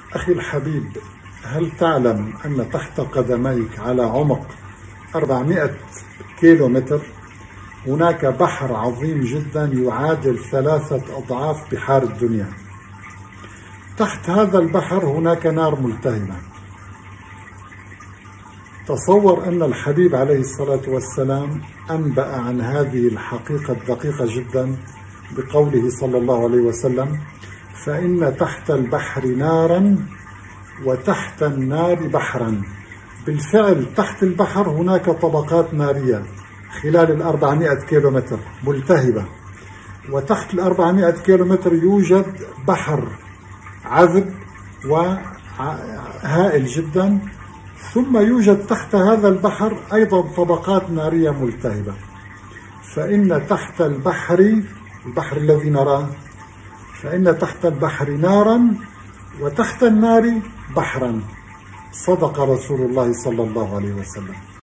أخي الحبيب، هل تعلم أن تحت قدميك على عمق 400 كيلو متر هناك بحر عظيم جدا يعادل 3 أضعاف بحار الدنيا؟ تحت هذا البحر هناك نار ملتهبة. تصور أن الحبيب عليه الصلاة والسلام أنبأ عن هذه الحقيقة الدقيقة جدا بقوله صلى الله عليه وسلم: فإن تحت البحر نارا وتحت النار بحرا. بالفعل تحت البحر هناك طبقات نارية خلال 400 كيلو متر ملتهبة، وتحت 400 كيلو متر يوجد بحر عذب وهائل جدا، ثم يوجد تحت هذا البحر أيضا طبقات نارية ملتهبة. فإن تحت البحر الذي نراه، فإن تحت البحر نارا وتحت النار بحرا. صدق رسول الله صلى الله عليه وسلم.